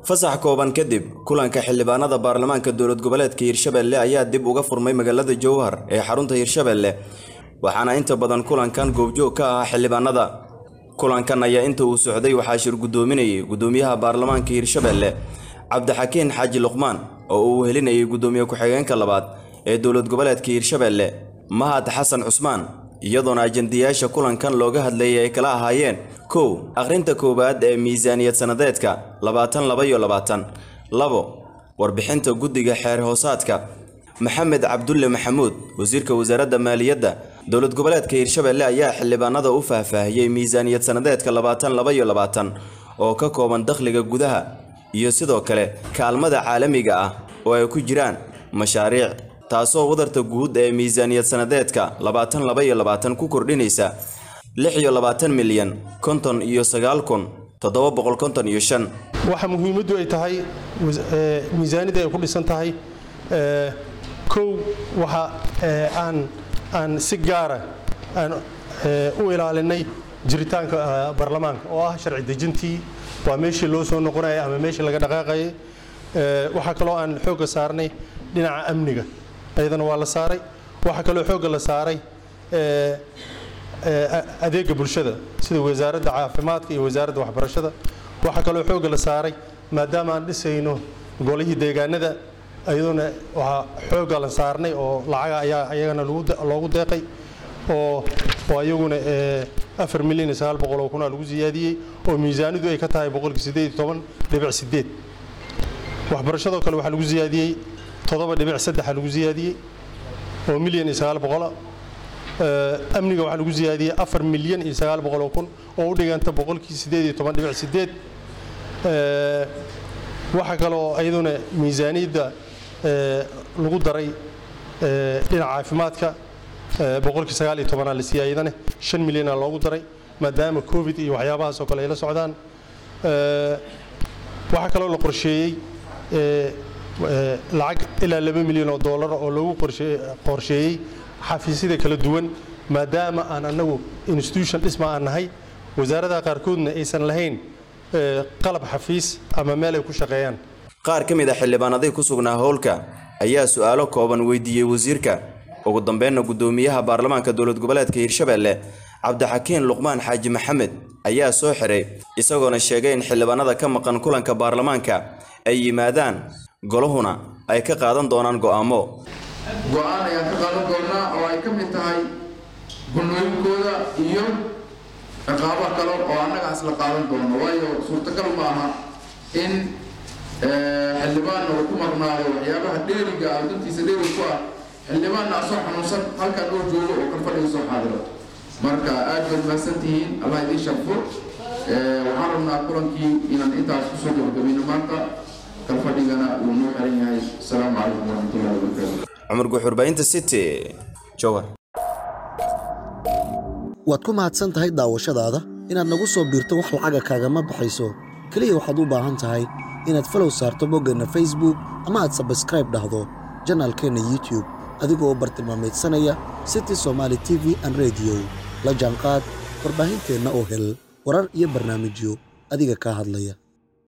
fasax kooban kadib kulanka xildhibaanada baarlamaanka dowlad goboleedka Hirshabelle ayaa dib uga furmay magaalada Jowhar ee xarunta Hirshabelle waxaana inta badan kulankan goobjoog ka ah xildhibaanada kulankan ayaa inta uu socday waxaa shir gudoominayay gudoomiyaha baarlamaanka Hirshabelle Cabdixakiin Xaaji Luqmaan oo uu helinayay gudoomiye ku-xigeenka labaad ee dowlad goboleedka Hirshabelle Mahad Xasan Cusmaan iyadoona ajandiyaasha kulankan looga hadlayay ay kala ahaayeen kow akhrinta koobaad ee miisaaniyad sanadeedka 2022 warbixinta guddiga xeer hoosaadka Maxamed Cabdulle Maxamuud wasiirka wasaaradda maaliyadda dowlad goboleedka Hirshabelle ayaa xildhibaanada u faahfaahiyay miisaaniyad sanadeedka 2022 oo ka kooban dakhliga gudaha iyo sidoo kale kaalmada caalamiga ah oo ay ku jiraan mashaariic taasoo wadarta guud ee miisaaniyad sanadeedka 2022 ku kordhinaysa 26 milyan 59,755 waxa muhiimadu ay tahay miisaaniyada ay ku dhisan tahay kow waxa aan si gaar ah u ilaalinay jiritaanka baarlamaanka oo ah sharci dejintii waa meeshii loo soo noqonay ama meeshii laga dhaqaaqay waxa kale oo aan xoog saarnay dhinaca amniga ayadana waa la saaray waxa kale oo xoog la saaray adeega bulshada sida wasaaradda caafimaadka iyo wasaaradda waxbarashada waxa kale oo xoog la saaray maadaama aan dhisayno golihii deegaanada ayaduna waxa xoog la saarnay oo lacag ayaa ayagana loogu deeqay oo ayaguna 4 milyan 900 kun lagu siyaadiyay oo miisaaniyadu ay ka tahay 18.8 waxbarashada kale waxa lagu siyaadiyay 7.3 lagu siyaadiyay oo milyan 900 amniga waxa lagu siyaadiyay 4 milyan 900 kun oo u dhiganta 18.8 waxa kale oo ayaduna miisaaniyada lagu daray dhinaca caafimaadka 19 la siyaadana 5 milyan loogu daray maadaama covid iyo waxyaabahaas oo kale ay la socdaan waxa kale oo la qorsheeyay lacag ilaa 2 milyan oo dollar oo lagu qorsheeyay xafiisyada kala duwan maadaama aan anagu institution dhisma aan nahay wasaaradda qaarkoodna aysan lahayn qalab xafiis ama meel ay ku shaqeeyaan qaar kamid ah xildhibaanadii ku sugnaa howlka ayaa su'aalo kooban weydiiyay wasiirka ugu dambeynna gudoomiyaha baarlamaanka dowlad goboleedka Hirshabelle Cabdixakiin Luqmaan Xaaji Maxamed ayaa soo xiray isagoona sheegay in xildhibaanada ka maqan kulanka baarlamaanka ay yimaadaan golahuna ay ka qaadan doonaan go'aamo ay ka qaadan doonaa oo ay ka mid tahay gunooyinkooda iyo ciqaabo kale oo annaga asla qaadan doono waayo suurtagal ma aha in xildhibaan uu ku maqnaado waxyaabaha dheeriga ah dantiisa dheeri ku ah xildhibaanna soo xanuunsan halkan uu joogo oo ka fadhiyo soo xaadiro marka aad baad mahadsantihiin Allah idin shafo waxaan rabnaa kulankii inaan intaas ku soo gabagabeyno maanta kal fadhigana uu noo xiran yahay assalaamu calaykum warahmatullahi wabarakatuh Cumar Guxurbaynta City Jowhar waad ku mahadsan tahay daawashadaada inaad nagu soo biirto wax lacag kaagama baxayso kaliya waxaad u baahan tahay inaad follow saarto boggana Facebook ama aad subscribe dhahdo channelkeena YouTube adigoo bartilmaameedsanaya City Somali TV and Radio la jaanqaad warbaahinteena oo hel warar iyo barnaamijyo adiga ka hadlaya